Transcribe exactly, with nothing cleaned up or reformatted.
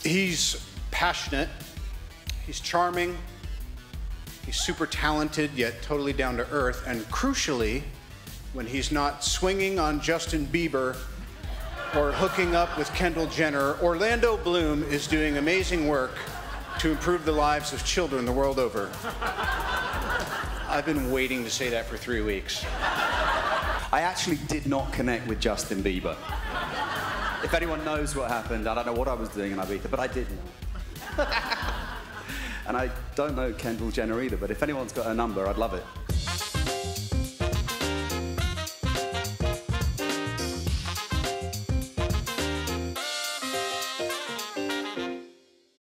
He's passionate, he's charming, he's super talented, yet totally down to earth, and crucially, when he's not swinging on Justin Bieber or hooking up with Kendall Jenner, Orlando Bloom is doing amazing work to improve the lives of children the world over. I've been waiting to say that for three weeks. I actually did not connect with Justin Bieber. If anyone knows what happened, I don't know what I was doing in Ibiza, but I did know. And I don't know Kendall Jenner either, but if anyone's got her number, I'd love it.